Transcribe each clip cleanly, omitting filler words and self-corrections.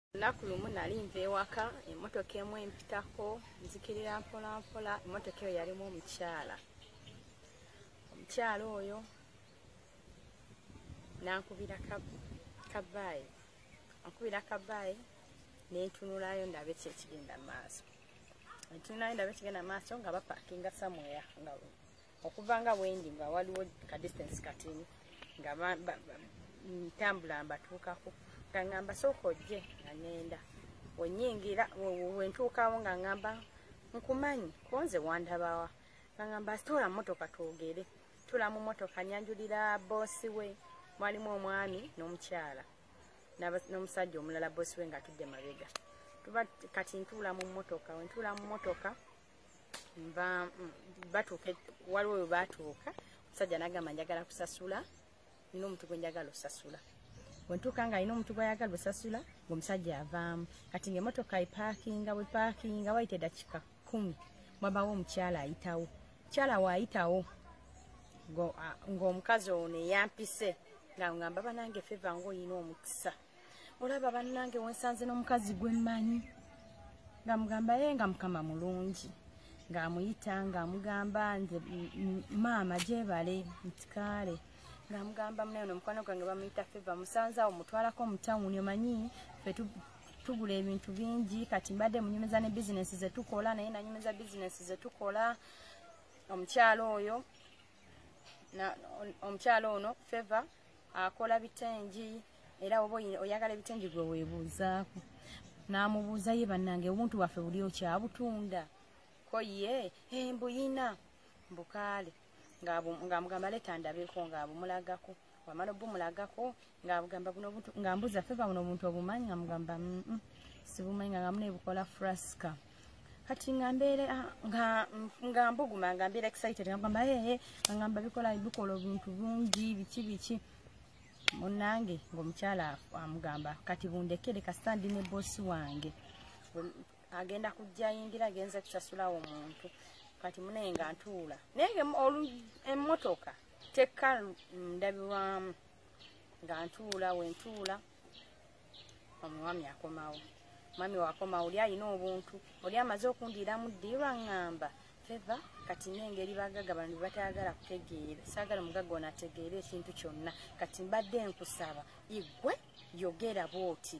Lunaku lumu nali nva ewaka, emmotoka emu empitako, nzikirira mpola mpola, emmotoka eyo yalimu omukyala. Omukyala oyo nankubira kabaayi. Ankubira kabaayi nentunulayo ndabe ki ekigenda maaso. Entunulayo ndabe ekigenda maaso nga bapakinga somewhere nga okuva nga bwendi nga waliwo ka distance katini nga ntambula mbatuukako. Nga ngamba sooka ojje nga ngenda wenyingira wentuukawo nga ngamba nkumanyi konze wandabawa nga ngamba sitoola mmotoka twogere. Tula mu mmotoka nyanjulira boosi we, mwalimu omwami n'omukyala n'omusajja omulala boosi we nga tudde mabega. Tuba kati ntuula mu mmotoka, wentuula mu mmotoka batuuka waliwo we baatuuka, omusajja n'agamba njagala kusasula, nina omuntu gwe njagala osasula. Wentuuka nga alina omuntu gw'ayagala osasula, ng'omusajja avaamu. Kati ng'emmotoka bwepaakinga wayita eddakiika 10 wabawo omukyala ayitawo. Omukyala waayitawo ng'omukazi ono eyampise nga ngamba banange feva ng'olina omukisa. Olaba bannange wensanze n'omukazi gwe mmanyi. Nga mugamba ye nga Mukama mulungi. Ng'amuyita ng'amugamba nze maama gyebale ntikaale. Ng'amugamba munaye n'omukwano gwange bamuyita Feva musanze awo mutwalako mu tawuni omanyi ffe tugula ebintu bingi kati mbadde munyumeza ne bizinesi ze tukola naye nanyumeza bizinesi ze tukola. Omukyala ono Feva akola bitengi era oba oyagala ebitengi gwe weebuuzaako. N'amubuuza ye bannange obuntu bwaffe buli okyabutunda ko ye mbuyina mbukaale. Ng'amugamba leta ndabeko ng'abumulagako. Wamala obumulagako ng'amugamba buno obuntu ng'ambuuza Feva buno obuntu obumanyi ng'amugamba sibumanyi nga mune bukola frasca. Kati nga mbuguma nga mbeera excited ng'amugamba ng'amba bikola obuntu bungi biki. Munnange ng'omukyala amugamba kati bundekere kasita ndi ne boosi wange. Agenda kujja yingira agenze kusasulawo omuntu. Kati munaye nga ntuula naye emmotoka tekka ndabirwamu nga ntuula wentuula omwami akomawo. Mwami wakomawo oli alina obuntu oli amaze okundiiramu ddiirwa ngamba Feva kati n'engeri bagaga bano batayagala kutegeera saagala omugagga ono ategeera ekintu kyonna kati mbadde nkusaba igwe yogera bw'oti.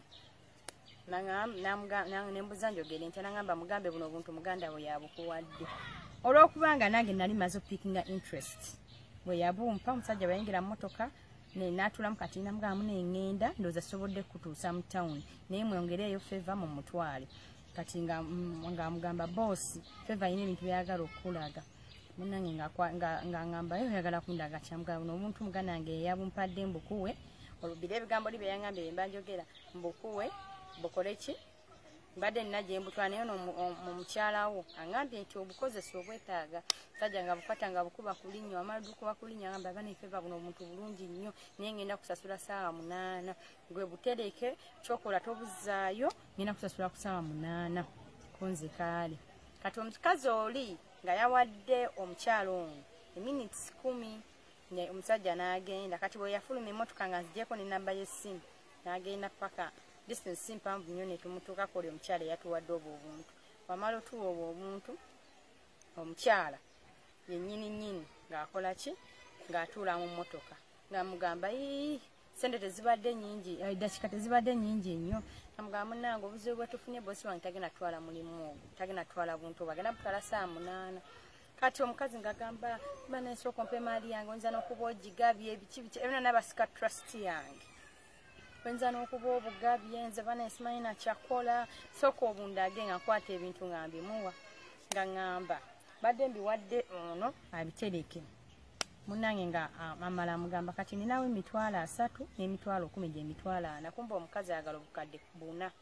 Nembuza njogere ntya nangamba mugambe buno obuntu muganda we yabukuwadde. Olw'okubanga nange nali maze opikinga interest bwe yabumpa omusajja bayingira mu mmotoka n'atuulamu kati namugamu n'engenda ndowooza sobodde kutuusa mu tawuni naye mwongereeyo Feva mu mutwale. Kati ng'amugamba boosi Feva alina ebintu byayagala okulaga. Munnange ng'angamba oyagala kundaga kyamugamba buno obuntu muganda wange yabumpadde mbukuwe olubira ebigambo li bye yangambye bye mbanjogera mbukuwe bukole ki mbadde nina gye mbutwala naye mu mukyalawo angambye nti obukozesa obwetaaga. Sajja nga bukwata nga bukuba ku linnyo amala dukuba ku linnyo angamba bane Feva buno obuntu bulungi nnyo naye ngenda kusasula ssaawa 8 gwe butereke kyokola tobuzaayo ngenda kusasula ku ssaawa 8 konze kaale. Kati omukazi oli nga yawadde omukyala ono minutes 10 omusajja n'agenda. Kati bwe yafuluma emmotoka nga nzigyeko ne namba y'essimu n'agenda paka distance mpanvu nnyo ne tumutuukako oli omukyala yatuwadde obwo obuntu. Wamala otuwa obwo obuntu omukyala yennyini ng'akola ki ng'atuula mu mmotoka ng'amugamba sente tezibadde nnyingi eddakiika tezibadde nnyingi nnyo. Amugamba munnange obuzibu bwe tufunye boosi wange tagenda twala mulimu ogwo tagenda twala buntu obwo agenda butwala ssaawa 8. Kati omukazi ng'agamba baneesooka ompe maali yange oyinza n'okuba ogigabye biki ebyo n'abasika trust yange oyinza n'okuba obugabye nze banesimanyi nakyakola sooka obundage nga nkwata ebintu nga mbimuwa nga ngamba badde mbiwadde ono abitereke. Munnange nga amala amugamba kati ninawo emitwalo 3 n'emitwalo 10 gy'emitwalo 4 kumba omukazi ayagala obukadde 4.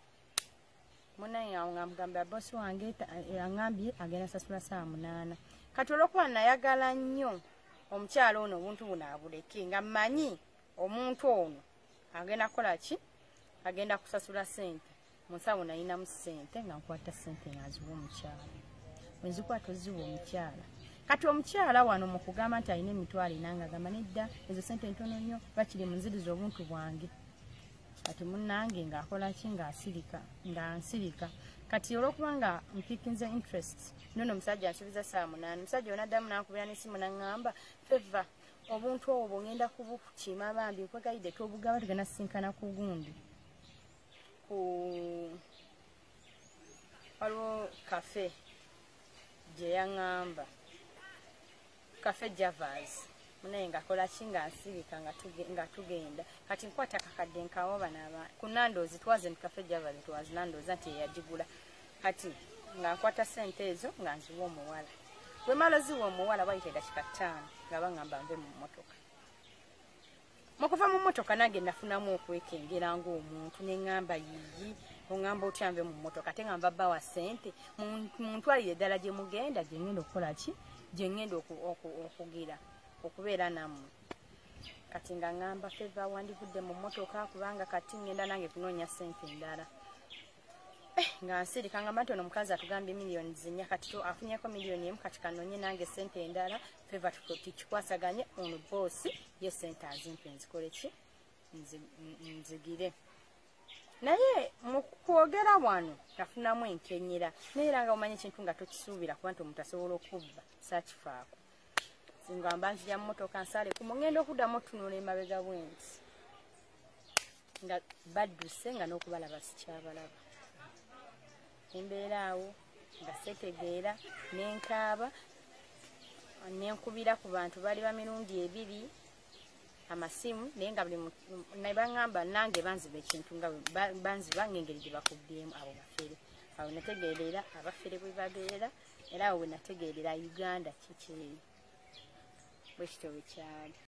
Munnange nga amugamba boosi wange angambye agenda sasula ssaawa 8. Kati olw'okuba nayagala nnyo omukyala ono obuntu buno abuleke nga mmanyi omuntu ono agenda kukola ki agenda kusasula ssente mu nsawo nalinamu ssente nga nkwata ssente ng'aziwa omukyala wenzikwata oziwa omukyala. Kati omukyala wano mu kugamba nti alina emitwalo 4 ng'agamba nedda ezo ssente ntono nnyo bakiri munziriza obuntu bwange. kati munnange ng'akola ki ng'ansirika kati olw'okubanga mpikinze interest nono omusajja ansubiza saa 8 omusajja onaddamu n'ankubira n'essimu n'aŋŋamba feva obuntu obwo ngenda kubukima bambi nkwegayidde tobugaba tugenda sisinkana ku gundi waliwo kafe gye yaŋŋamba kafe javas munaye ng'akola ki ng'ansirika nga tugenda kati nkwata kakadde nkawoba ku Nando's twaze mu kafe javas twaze Nando's nti eyagigula kati ng'ankwata ssente ezo nga nziwa omuwala bwe mala ziwa omuwala bayita eddakiika 5 nga baŋŋamba nve mu mmotoka mukuva mu mmotoka nange nafunamu okwekengera ng'omuntu neŋŋamba yiyi oŋŋamba otya nve mu mmotoka ate nga mbabba wa ssente muntwalire eddala gye mugenda gye ŋŋenda okukola ki gye ŋŋenda okugira okubeera nammwe kati nga ŋŋamba feva wandivudde mu mmotoka kubanga kati ŋŋenda nange kunoonya ssente endala nga nsirika ngamba nti ono omukazi atugambye miliyoni 4 kati afunyeko miliyoni 1 kati kanoonye nange ssente endala feva tukikwasaganye ono boosi ye ssente azimpe nzikole ki nzigire naye mu kwogera wano nafunamu enkenyera naye era nga omanyi ekintu nga tokisuubira kuba nti omuntu asobola okubba saakifaako ngamba nzija mu mmotoka nsale ku mugenda okuddamu otunula emabega bwensi nga badduse nga n'okubalaba sikyabalaba embeera awo nga setegeera nenkaaba nenkubira ku bantu bali ba mirundi 2 amasimu naye nga buli nebaŋŋamba nange banziba ekintu nga banziba ng'engeri gye bakubyemu abo bafere awo nategeerera abafere bwe babeera era awo we nategeerera Uganda kiki bwe kityo bwe kyali